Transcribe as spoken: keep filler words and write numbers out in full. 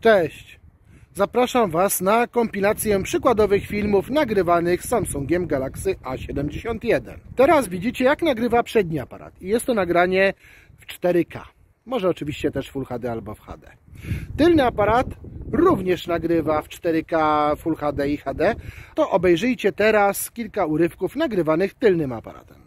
Cześć! Zapraszam Was na kompilację przykładowych filmów nagrywanych Samsungiem Galaxy A siedemdziesiąt jeden. Teraz widzicie, jak nagrywa przedni aparat i jest to nagranie w cztery K. Może oczywiście też Full H D albo w H D. Tylny aparat również nagrywa w cztery K, Full H D i H D. To obejrzyjcie teraz kilka urywków nagrywanych tylnym aparatem.